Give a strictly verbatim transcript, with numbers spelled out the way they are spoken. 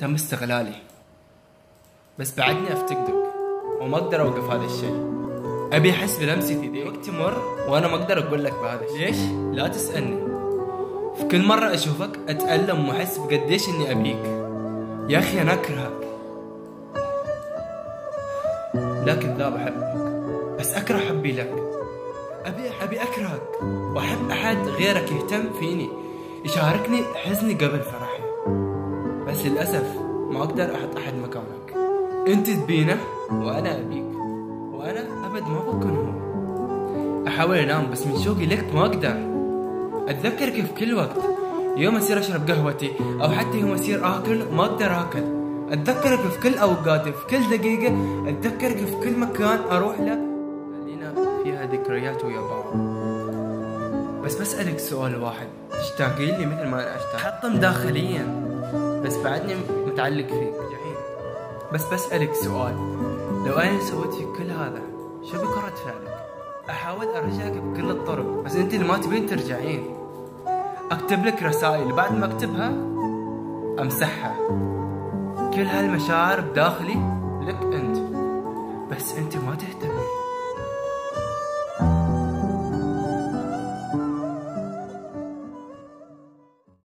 تم استغلالي، بس بعدني افتقدك وما اقدر اوقف هذا الشيء. ابي احس بلمسة يديك وقت يمر وانا ما اقدر اقول لك بهذا الشيء. ليش؟ لا تسألني. في كل مرة اشوفك اتألم واحس بقديش اني ابيك. يا اخي انا اكرهك، لا كذاب احبك، بس اكره حبي لك. ابي ابي اكرهك واحب احد غيرك يهتم فيني، يشاركني حزني قبل فرحي، بس للاسف ما اقدر احط احد مكانك. انت تبينه وانا ابيك، وانا ابد ما بكون هو. احاول انام بس من شوقي لك ما اقدر. اتذكرك في كل وقت، يوم اصير اشرب قهوتي او حتى يوم اصير اكل ما اقدر اكل. اتذكرك في كل اوقاتي، في كل دقيقة، اتذكرك في كل مكان اروح له. خلينا فيها ذكريات ويا بعض. بس بسألك سؤال واحد، تشتاقين لي مثل ما انا اشتاق؟ حطم داخليا، بس بعدني متعلق فيك جحيم. بس بسألك سؤال، لو انا سويت فيك كل هذا شو بيكون رد فعلك؟ احاول ارجعك بكل الطرق، بس انت اللي ما تبين ترجعين. اكتب لك رسائل، بعد ما اكتبها امسحها. كل هالمشاعر بداخلي لك انت، بس انت ما تهتم.